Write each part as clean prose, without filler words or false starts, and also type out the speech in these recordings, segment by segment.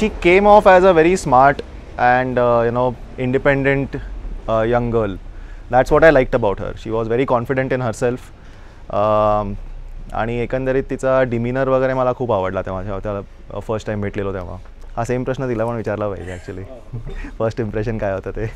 she came off as a very smart and independent young girl. That's what I liked about her. She was very confident in herself. आणि एकंदरीत तिचा de Minaur वगैरे मला खूप आवडला तेव्हा जेव्हा त्याला फर्स्ट टाइम भेटलेलो तेव्हा. हा सेम प्रश्न तिला पण विचारला पाहिजे ॲक्च्युली. फर्स्ट इम्प्रेशन काय होतं ते.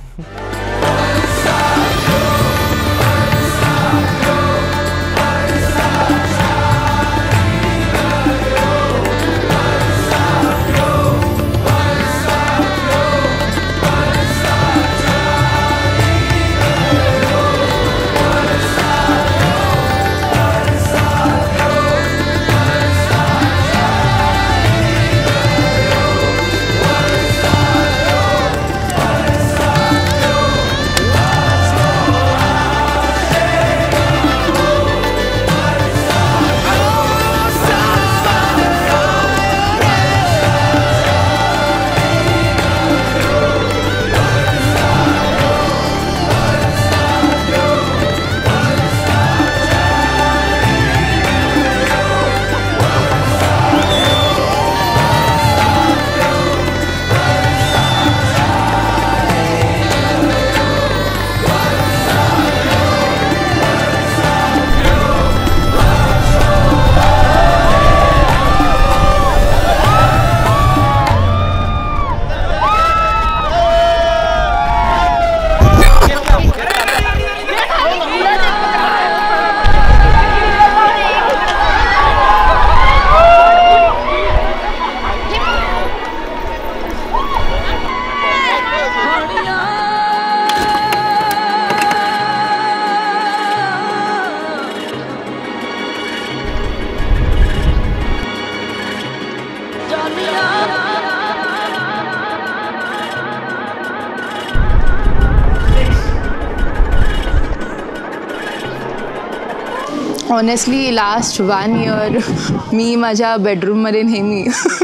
ऑनेस्टली लास्ट 1 year मी माझ्या बेडरूममध्ये नेहमी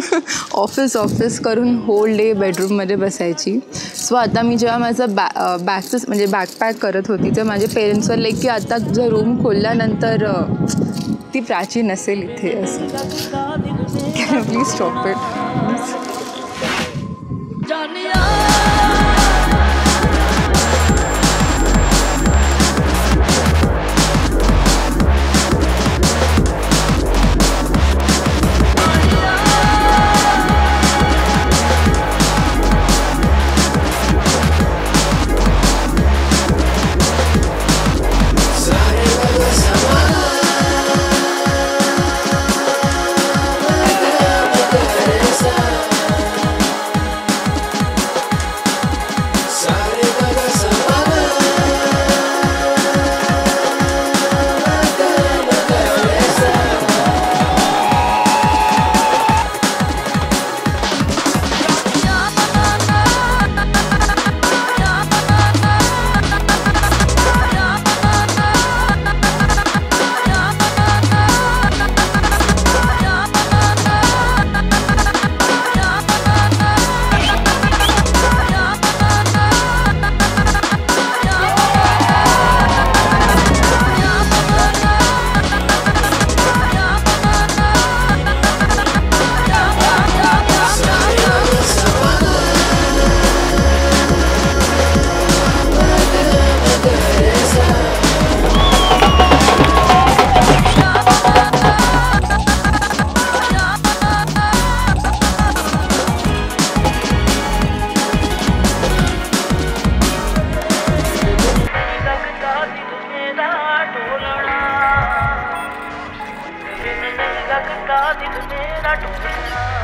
ऑफिस करून होल डे बेडरूममध्ये बसायची. सो आता मी जेव्हा माझं बॅगचं म्हणजे बॅकपॅक करत होती तर माझे पेरेंट्सवर लाईक की आता तुझं रूम खोलल्यानंतर ती प्राची नसेल इथे असं. Can you please stop it. लगता दिल मेरा टूटना